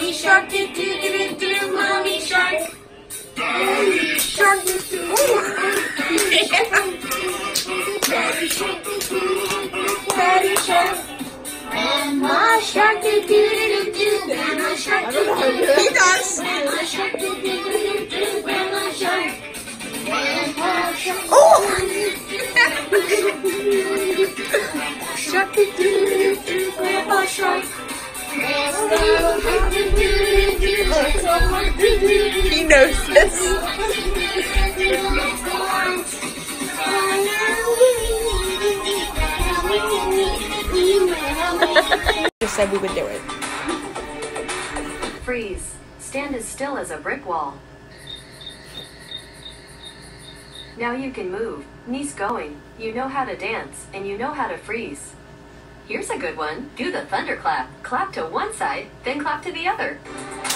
Mommy shark, do do do do, mommy shark. Daddy shark, do do. Daddy shark, do do do, Daddy shark. Grandma shark, do do do do, Grandma shark, do do do. He does. Grandma shark, do do do do, Grandma shark. Grandpa shark. Oh! Shark, do do do do, Grandpa shark. He knows this. Just said we would do it. Freeze. Stand as still as a brick wall. Now you can move. Knees going. You know how to dance, and you know how to freeze. Here's a good one. Do the thunderclap. Clap to one side, then clap to the other.